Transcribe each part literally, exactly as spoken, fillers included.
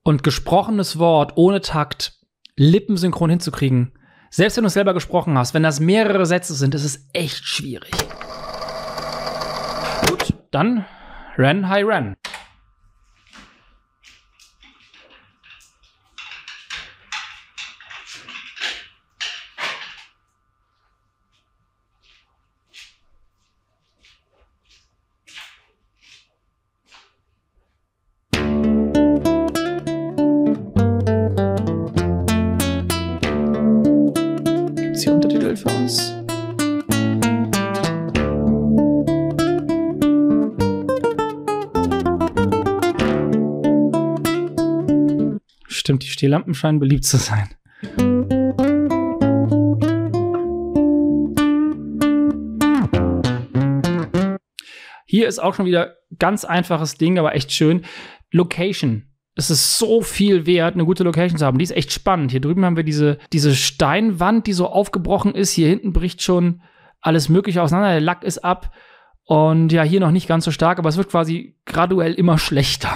Und gesprochenes Wort ohne Takt, lippensynchron hinzukriegen, selbst wenn du es selber gesprochen hast, wenn das mehrere Sätze sind, ist es echt schwierig. Gut, dann Ren, hi Ren. Gibt's hier Untertitel für uns? Stimmt, die Stehlampen scheinen beliebt zu sein. Hier ist auch schon wieder ganz einfaches Ding, aber echt schön. Location. Es ist so viel wert, eine gute Location zu haben. Die ist echt spannend. Hier drüben haben wir diese, diese Steinwand, die so aufgebrochen ist. Hier hinten bricht schon alles Mögliche auseinander. Der Lack ist ab. Und ja, hier noch nicht ganz so stark, aber es wird quasi graduell immer schlechter.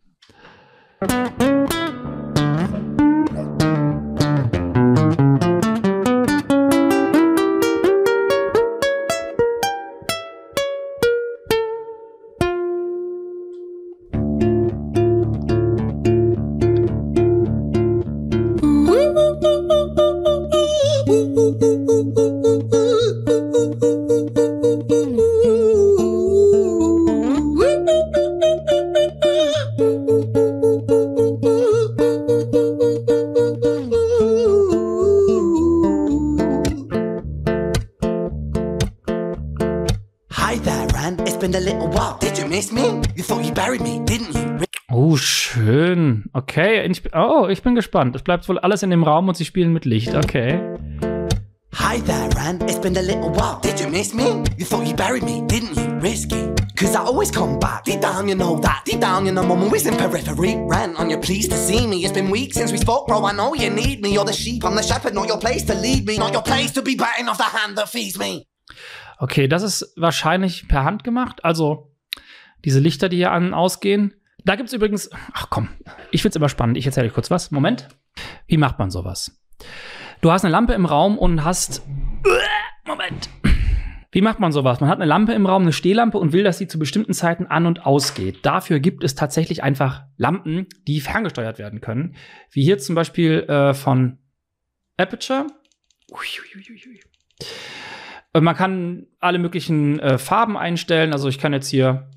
Oh, schön. Okay, ich, oh, ich bin gespannt. Es bleibt wohl alles in dem Raum und sie spielen mit Licht. Okay. Hi there, Ran. It's been a little while. Did you miss me? You thought you buried me, didn't you? Risky. Cause I always come back. Deep down, you know that. Deep down, you know I'm always in periphery. Ran, on you pleased to see me. It's been weeks since we spoke, bro. I know you need me. You're the sheep, I'm the shepherd. Not your place to lead me. Not your place to be biting off the hand that feeds me. Okay, das ist wahrscheinlich per Hand gemacht. Also diese Lichter, die hier an und ausgehen. Da gibt's übrigens, ach komm, ich find's immer spannend. Ich erzähle euch kurz was. Moment. Wie macht man sowas? Du hast eine Lampe im Raum und hast, Moment. Wie macht man sowas? Man hat eine Lampe im Raum, eine Stehlampe und will, dass sie zu bestimmten Zeiten an- und ausgeht. Dafür gibt es tatsächlich einfach Lampen, die ferngesteuert werden können. Wie hier zum Beispiel äh, von Aputure. Man kann alle möglichen äh, Farben einstellen. Also ich kann jetzt hier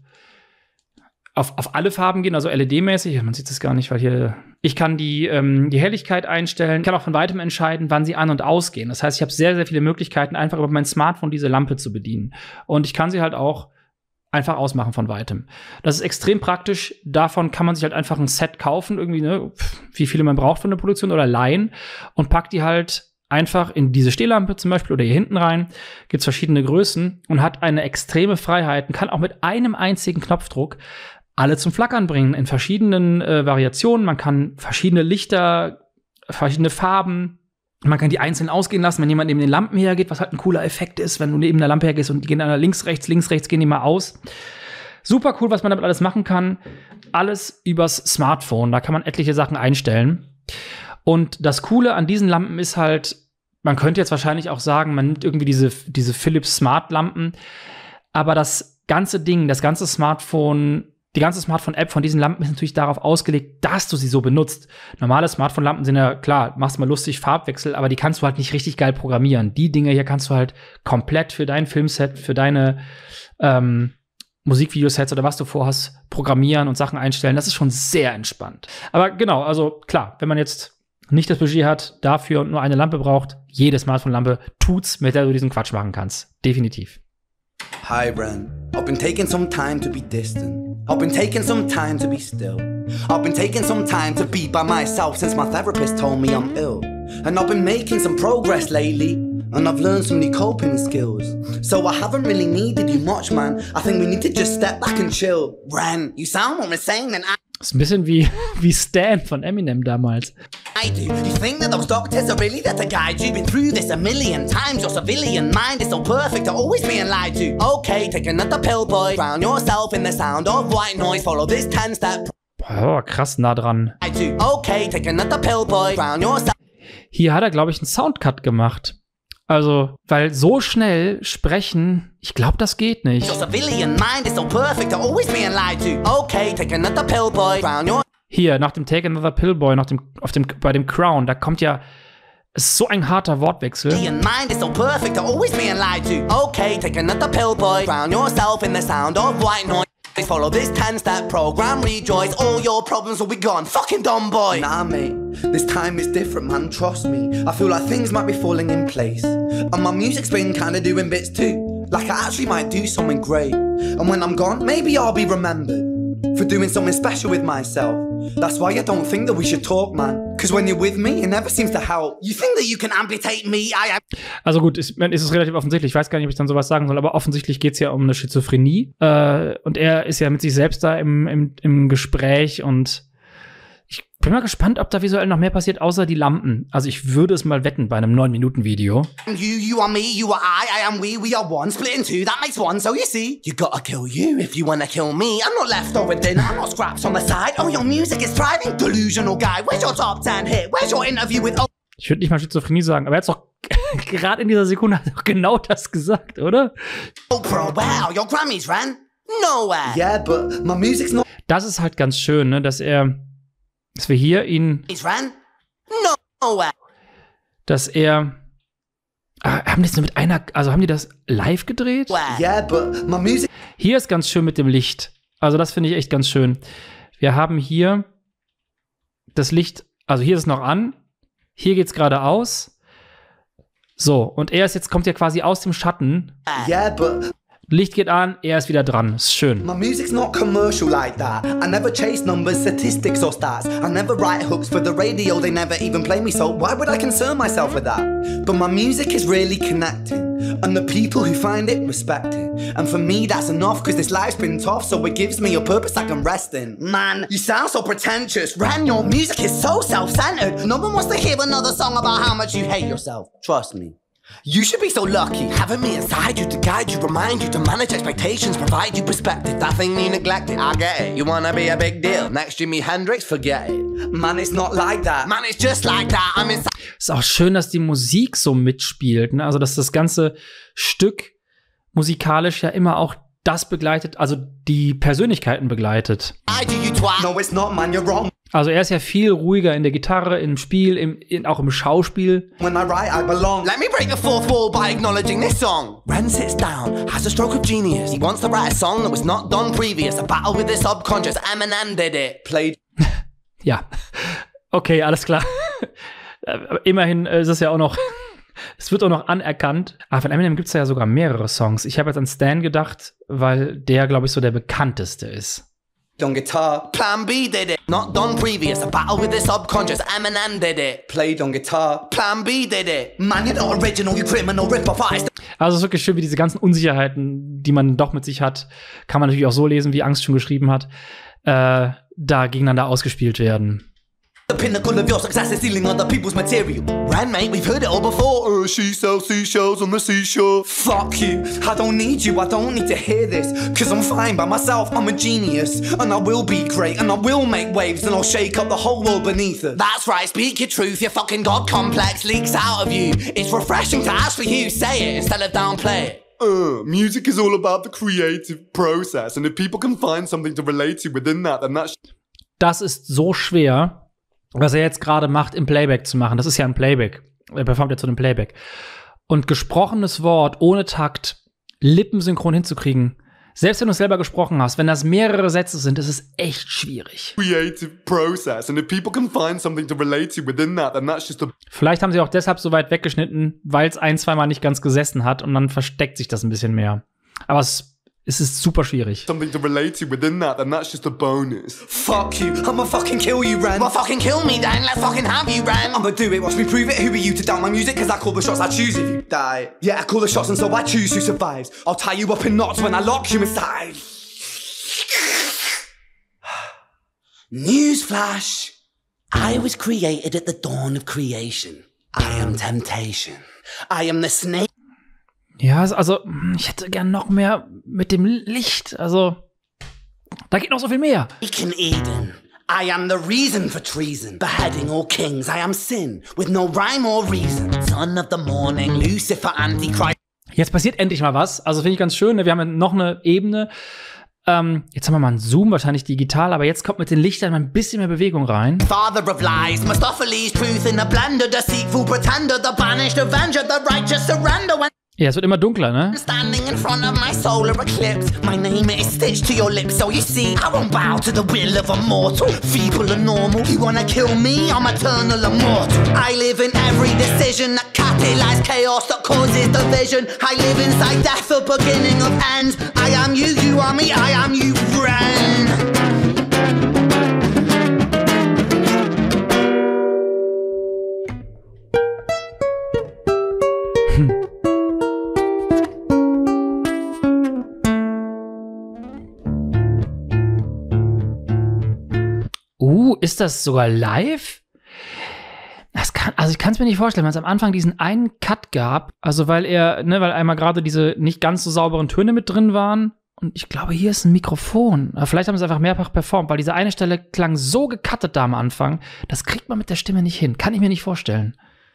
auf, auf alle Farben gehen, also L E D-mäßig. Man sieht es gar nicht, weil hier ich kann die, ähm, die Helligkeit einstellen. Ich kann auch von weitem entscheiden, wann sie an- und ausgehen. Das heißt, ich habe sehr, sehr viele Möglichkeiten, einfach über mein Smartphone diese Lampe zu bedienen. Und ich kann sie halt auch einfach ausmachen von weitem. Das ist extrem praktisch. Davon kann man sich halt einfach ein Set kaufen, irgendwie, ne, wie viele man braucht für eine Produktion oder leihen und packt die halt einfach in diese Stehlampe zum Beispiel oder hier hinten rein. Gibt's verschiedene Größen und hat eine extreme Freiheit und kann auch mit einem einzigen Knopfdruck alle zum Flackern bringen in verschiedenen äh, Variationen. Man kann verschiedene Lichter, verschiedene Farben, man kann die einzeln ausgehen lassen, wenn jemand neben den Lampen hergeht, was halt ein cooler Effekt ist, wenn du neben der Lampe hergehst und die gehen dann links, rechts, links, rechts, gehen die mal aus. Super cool, was man damit alles machen kann. Alles übers Smartphone, da kann man etliche Sachen einstellen. Und das Coole an diesen Lampen ist halt, man könnte jetzt wahrscheinlich auch sagen, man nimmt irgendwie diese, diese Philips Smart-Lampen, aber das ganze Ding, das ganze Smartphone, die ganze Smartphone-App von diesen Lampen ist natürlich darauf ausgelegt, dass du sie so benutzt. Normale Smartphone-Lampen sind ja, klar, machst mal lustig Farbwechsel, aber die kannst du halt nicht richtig geil programmieren. Die Dinge hier kannst du halt komplett für dein Filmset, für deine ähm, Musikvideosets oder was du vorhast, programmieren und Sachen einstellen. Das ist schon sehr entspannt. Aber genau, also klar, wenn man jetzt nicht das Budget hat, dafür und nur eine Lampe braucht, jede Smartphone-Lampe tut's, mit der du diesen Quatsch machen kannst. Definitiv. Hi, Bren. I've been taking some time to be distant. I've been taking some time to be still. I've been taking some time to be by myself since my therapist told me I'm ill. And I've been making some progress lately. And I've learned some new coping skills. So I haven't really needed you much, man. I think we need to just step back and chill. Bren, you sound more insane than I... Das ist ein bisschen wie, wie Stan von Eminem damals. I do. You think that those doctors are really there to guide you? Been through this a million times. Your civilian mind is so perfect to always being lied to. Okay, take another pill, boy. Drown yourself in the sound of white noise. Follow this ten-step. Boah, Oh, krass nah dran. Okay, take another pill, boy. Drown yourself. Hier hat er, glaube ich, einen Soundcut gemacht. Also, weil so schnell sprechen, ich glaube, das geht nicht. Hier, nach dem Take Another Pill Boy, nach dem, auf dem, bei dem Crown, da kommt ja, es ist so ein harter Wortwechsel. Follow this ten-step program, rejoice, all your problems will be gone. Fucking dumb boy. Nah, mate, this time is different, man, trust me. I feel like things might be falling in place. And my music's been kinda doing bits too. Like I actually might do something great. And when I'm gone, maybe I'll be remembered for doing something special with myself. That's why I don't think that we should talk, man. Cause when you're with me, it never seems to help. You think that you can amputate me? I am. Also gut, ist, ist es relativ offensichtlich. Ich weiß gar nicht, ob ich dann sowas sagen soll, aber offensichtlich geht es ja um eine Schizophrenie. Äh, und er ist ja mit sich selbst da im, im, im Gespräch und ich bin mal gespannt, ob da visuell noch mehr passiert, außer die Lampen. Also ich würde es mal wetten bei einem neun Minuten Video. You, you are me, you are I, I am we, we are one, split in two, that makes one, so you see. You gotta kill you if you wanna kill me. I'm not leftover dinner, I'm not scraps on the side. Oh, your music is thriving, delusional guy. Where's your top ten hit? Where's your interview with... Oh. Ich würde nicht mal Schizophrenie sagen, aber er hat doch gerade in dieser Sekunde hat doch genau das gesagt, oder? Oh, bro, wow, your Grammys ran nowhere. Yeah, but my music's not... Das ist halt ganz schön, ne, dass er dass wir hier ihn, dass er, ah, haben die das nur mit einer, also haben die das live gedreht? Yeah, but my music. Hier ist ganz schön mit dem Licht. Also das finde ich echt ganz schön. Wir haben hier das Licht, also hier ist es noch an, hier geht's gerade aus. So, und er ist jetzt, kommt ja quasi aus dem Schatten. Yeah, but Licht geht an, er ist wieder dran. Ist schön. My music's not commercial like that. I never chase numbers, statistics or stats. I never write hooks for the radio, they never even play me, so why would I concern myself with that? But my music is really connecting, and the people who find it respect it. And for me that's enough, cause this life's been tough, so it gives me a purpose I can rest in. Man, you sound so pretentious. Ren, your music is so self-centered. No one wants to hear another song about how much you hate yourself. Trust me. You should be so lucky, having me inside you to guide you, remind you to manage expectations, provide you perspective. That thing you neglected, I get it. You wanna be a big deal, next Jimi Hendrix, forget it. Man, it's not like that. Man, it's just like that. I'm inside. Ist auch schön, dass die Musik so mitspielt, ne? Also dass das ganze Stück musikalisch ja immer auch das begleitet, also die Persönlichkeiten begleitet. No, it's not, man, you're wrong. Also er ist ja viel ruhiger in der Gitarre, im Spiel, im, in, auch im Schauspiel. When I write, I belong. Let me break the fourth wall by acknowledging this song. Ren sits down, has a stroke of genius. He wants to write a song that was not done previous. A battle with the subconscious. Eminem did it. Played. Ja, okay, alles klar. Immerhin ist es ja auch noch, es wird auch noch anerkannt. Aber von Eminem gibt es ja sogar mehrere Songs. Ich habe jetzt an Stan gedacht, weil der, glaube ich, so der bekannteste ist. On guitar. Plan B did it. Not done previous. A battle with the subconscious. Eminem did it. Played on guitar. Plan B did it. Man, you're not original, you criminal rip-off artist. Also es ist wirklich schön, wie diese ganzen Unsicherheiten, die man doch mit sich hat, kann man natürlich auch so lesen, wie Angst schon geschrieben hat, äh, da gegeneinander ausgespielt werden. The pinnacle of your success is stealing other people's material. Ren, mate, we've heard it all before. Uh, she sells seashells on the seashore. Fuck you. I don't need you. I don't need to hear this. Cause I'm fine by myself. I'm a genius. And I will be great. And I will make waves. And I'll shake up the whole world beneath us. That's right. Speak your truth. Your fucking God complex leaks out of you. It's refreshing to actually hear you say it instead of downplay it. Uh, music is all about the creative process. And if people can find something to relate to within that, then that's... Das ist so schwer, was er jetzt gerade macht, im Playback zu machen. Das ist ja ein Playback. Er performt ja zu einem Playback. Und gesprochenes Wort ohne Takt, lippensynchron hinzukriegen, selbst wenn du es selber gesprochen hast, wenn das mehrere Sätze sind, ist es echt schwierig. Creative process, and if people can find something to relate to within that, then that's just a... Vielleicht haben sie auch deshalb so weit weggeschnitten, weil es ein, zweimal nicht ganz gesessen hat und dann versteckt sich das ein bisschen mehr. Aber es Es ist super schwierig. Something to relate to within that, and that's just a bonus. Fuck you, I'ma fucking kill you, Ren. Well, fucking kill me then, let's fucking have you, Ren. I'ma do it, watch me prove it. Who are you to doubt my music? Cause I call the shots I choose if you die. Yeah, I call the shots and so I choose who survives. I'll tie you up in knots when I lock you inside. Newsflash. I was created at the dawn of creation. I am temptation. I am the snake. Ja, also ich hätte gern noch mehr mit dem Licht. Also da geht noch so viel mehr. Ich in Eden. I am the reason for treason, beheading all kings. I am sin, with no rhyme or reason. Son of the morning, Lucifer, Antichrist. Jetzt passiert endlich mal was. Also finde ich ganz schön. Wir haben ja noch eine Ebene. Ähm, jetzt haben wir mal einen Zoom, wahrscheinlich digital, aber jetzt kommt mit den Lichtern mal ein bisschen mehr Bewegung rein. Father of lies, Mephistopheles, truth in a blender, deceitful pretender, the banished avenger, the righteous surrender. Ja, es wird immer dunkler, ne? Standing in front of my solar eclipse, my name is stitched to your lips, so you see, I won't bow to the will of a mortal, feeble and normal. You wanna kill me? I'm eternal immortal. I live in every decision that catalyzes chaos, that causes division. I live inside death, the beginning of ends. I am you, you are me, I am you, friend. Uh, ist das sogar live? Das kann, also ich kann es mir nicht vorstellen, wenn es am Anfang diesen einen Cut gab, also weil er, ne, weil einmal gerade diese nicht ganz so sauberen Töne mit drin waren und ich glaube, hier ist ein Mikrofon. Aber vielleicht haben sie es einfach mehrfach performt, weil diese eine Stelle klang so gecuttet da am Anfang, das kriegt man mit der Stimme nicht hin. Kann ich mir nicht vorstellen.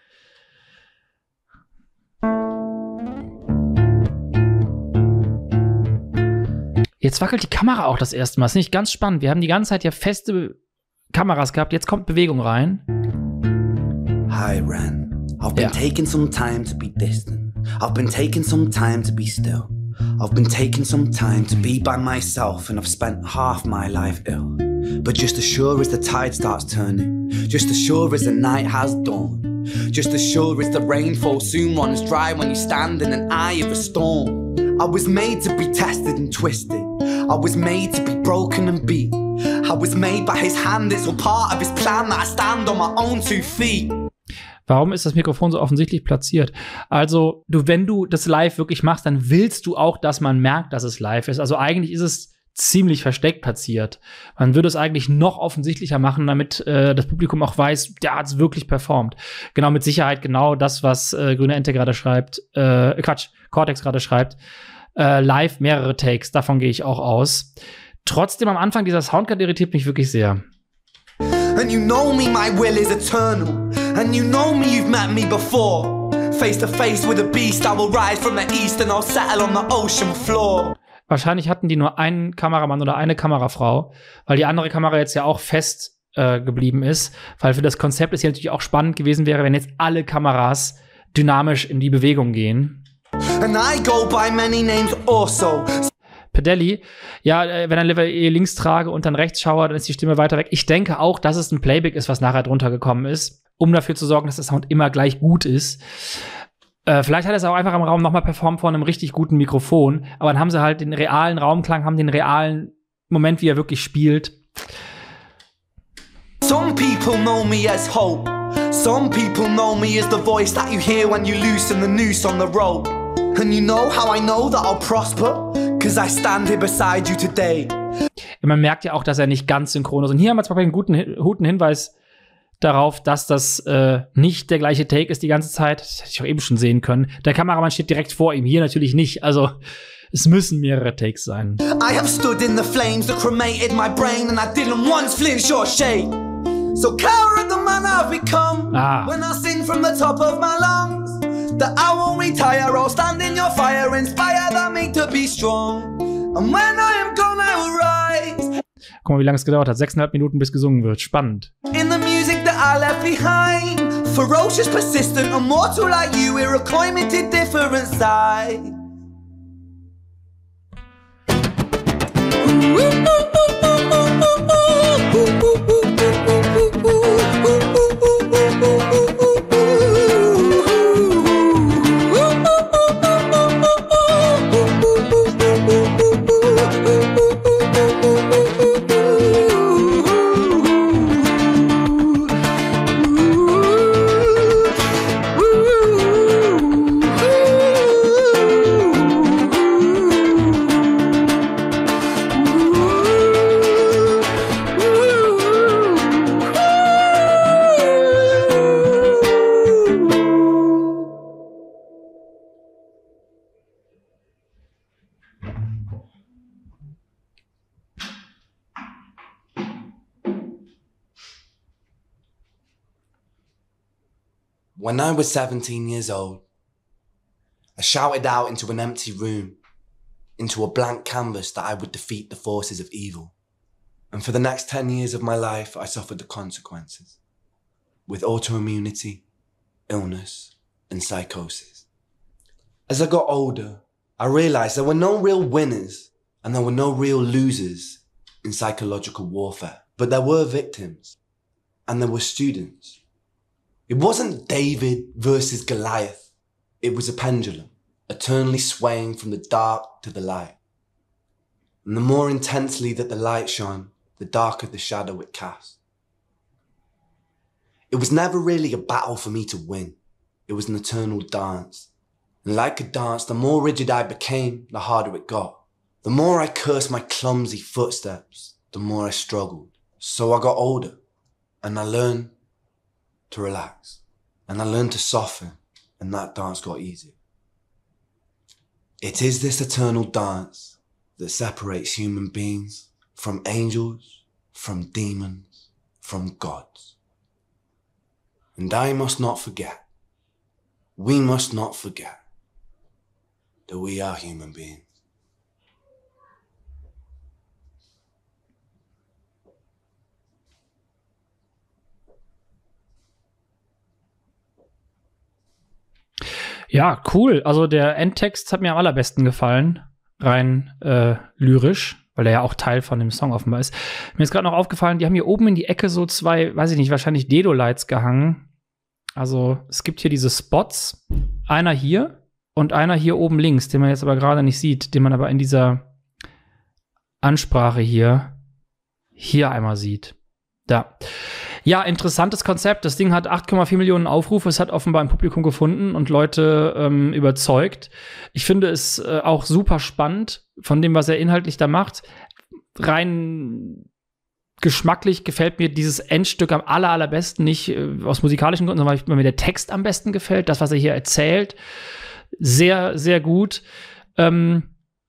Jetzt wackelt die Kamera auch das erste Mal. Das ist nicht ganz spannend. Wir haben die ganze Zeit ja feste Kameras gehabt. Jetzt kommt Bewegung rein. Hi, Ren. I've been Ja. taking some time to be distant. I've been taking some time to be still. I've been taking some time to be by myself, and I've spent half my life ill. But just as sure as the tide starts turning, just as sure as the night has dawned, just as sure as the rainfall soon runs dry when you stand in an eye of a storm. I was made to be tested and twisted. I was made to be broken and beat. I was made by his hand, it's all part of his plan that I stand on my own two feet. Warum ist das Mikrofon so offensichtlich platziert? Also, du, wenn du das live wirklich machst, dann willst du auch, dass man merkt, dass es live ist. Also eigentlich ist es ziemlich versteckt platziert. Man würde es eigentlich noch offensichtlicher machen, damit äh, das Publikum auch weiß, der hat es wirklich performt. Genau, mit Sicherheit genau das, was äh, Grüne Ente gerade schreibt, äh, Quatsch, Cortex gerade schreibt. Äh, live mehrere Takes, davon gehe ich auch aus. Trotzdem am Anfang dieser Soundcard irritiert mich wirklich sehr. And you know me, my will is eternal. And you know me, you've met me before. Face to face with a beast, I will rise from the east and I'll settle on the ocean floor. Wahrscheinlich hatten die nur einen Kameramann oder eine Kamerafrau, weil die andere Kamera jetzt ja auch fest äh, geblieben ist. Weil für das Konzept es ja natürlich auch spannend gewesen wäre, wenn jetzt alle Kameras dynamisch in die Bewegung gehen. And I go by many names also. Pedelli, ja, äh, wenn er links trage und dann rechts schaue, dann ist die Stimme weiter weg. Ich denke auch, dass es ein Playback ist, was nachher drunter gekommen ist, um dafür zu sorgen, dass der Sound immer gleich gut ist. Äh, vielleicht hat er es auch einfach im Raum nochmal performt vor einem richtig guten Mikrofon, aber dann haben sie halt den realen Raumklang, haben den realen Moment, wie er wirklich spielt. Some people know me as hope. Some people know me as the voice that you hear when you loosen the noose on the rope. And you know how I know that I'll prosper? Cause I stand here beside you today. Man merkt ja auch, dass er nicht ganz synchron ist. Und hier haben wir zwar einen guten, guten Hinweis darauf, dass das äh, nicht der gleiche Take ist die ganze Zeit. Das hätte ich auch eben schon sehen können. Der Kameramann steht direkt vor ihm. Hier natürlich nicht. Also, es müssen mehrere Takes sein. I have stood in the flames that cremated my brain and I didn't once flinch or shake. So coward the man I've become Ah. when I sing from the top of my lungs. That I won't retire, I'll stand in your fire, inspire that me to be strong. And when I am gone, I will rise. Guck mal, wie lange es gedauert hat. Sechseinhalb Minuten, bis gesungen wird. Spannend. In the music that I left behind. Ferocious, persistent, immortal like you, we're a climate different side. When I was seventeen years old, I shouted out into an empty room, into a blank canvas that I would defeat the forces of evil. And for the next ten years of my life, I suffered the consequences, with autoimmunity, illness, and psychosis. As I got older, I realized there were no real winners and there were no real losers in psychological warfare, but there were victims and there were students. It wasn't David versus Goliath. It was a pendulum, eternally swaying from the dark to the light. And the more intensely that the light shone, the darker the shadow it cast. It was never really a battle for me to win. It was an eternal dance. And like a dance, the more rigid I became, the harder it got. The more I cursed my clumsy footsteps, the more I struggled. So I got older, and I learned to relax. And I learned to soften, and that dance got easier. It is this eternal dance that separates human beings from angels, from demons, from gods. And I must not forget, we must not forget, that we are human beings. Ja, cool. Also der Endtext hat mir am allerbesten gefallen, rein äh, lyrisch, weil er ja auch Teil von dem Song offenbar ist. Mir ist gerade noch aufgefallen, die haben hier oben in die Ecke so zwei, weiß ich nicht, wahrscheinlich Dedo-Lights gehangen. Also es gibt hier diese Spots, einer hier und einer hier oben links, den man jetzt aber gerade nicht sieht, den man aber in dieser Ansprache hier, hier einmal sieht. Da. Ja, interessantes Konzept. Das Ding hat acht Komma vier Millionen Aufrufe. Es hat offenbar ein Publikum gefunden und Leute ähm, überzeugt. Ich finde es äh, auch super spannend von dem, was er inhaltlich da macht. Rein geschmacklich gefällt mir dieses Endstück am aller, allerbesten. Nicht äh, aus musikalischen Gründen, sondern weil mir der Text am besten gefällt. Das, was er hier erzählt. Sehr, sehr gut. Ähm,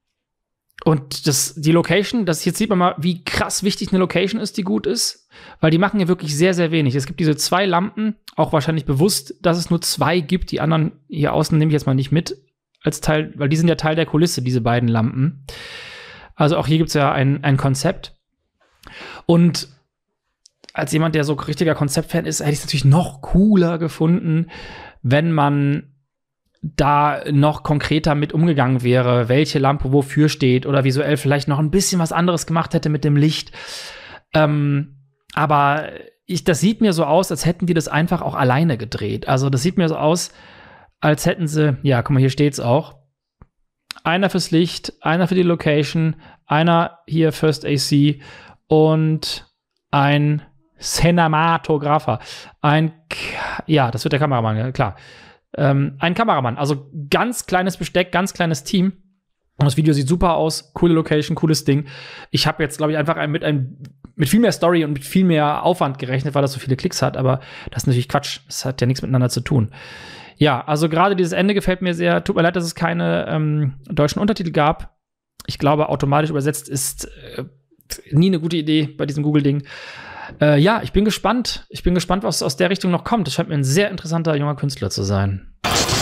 Und das, die Location, das jetzt sieht man mal, wie krass wichtig eine Location ist, die gut ist, weil die machen hier wirklich sehr, sehr wenig. Es gibt diese zwei Lampen, auch wahrscheinlich bewusst, dass es nur zwei gibt. Die anderen hier außen nehme ich jetzt mal nicht mit als Teil, weil die sind ja Teil der Kulisse, diese beiden Lampen. Also auch hier gibt es ja ein, ein Konzept. Und als jemand, der so richtiger Konzeptfan ist, hätte ich es natürlich noch cooler gefunden, wenn man da noch konkreter mit umgegangen wäre, welche Lampe wofür steht oder visuell vielleicht noch ein bisschen was anderes gemacht hätte mit dem Licht. Ähm, aber ich, das sieht mir so aus, als hätten die das einfach auch alleine gedreht. Also das sieht mir so aus, als hätten sie, ja, guck mal, hier steht's auch. Einer fürs Licht, einer für die Location, einer hier First A C und ein Cinematographer. Ein, ja, das wird der Kameramann, ja, klar. Ähm, ein Kameramann, also ganz kleines Besteck, ganz kleines Team. Und das Video sieht super aus, coole Location, cooles Ding. Ich habe jetzt, glaube ich, einfach ein, mit, ein, mit viel mehr Story und mit viel mehr Aufwand gerechnet, weil das so viele Klicks hat. Aber das ist natürlich Quatsch. Das hat ja nichts miteinander zu tun. Ja, also gerade dieses Ende gefällt mir sehr. Tut mir leid, dass es keine ähm, deutschen Untertitel gab. Ich glaube, automatisch übersetzt ist äh, nie eine gute Idee bei diesem Google-Ding. Äh, ja, ich bin gespannt. Ich bin gespannt, was aus der Richtung noch kommt. Das scheint mir ein sehr interessanter junger Künstler zu sein.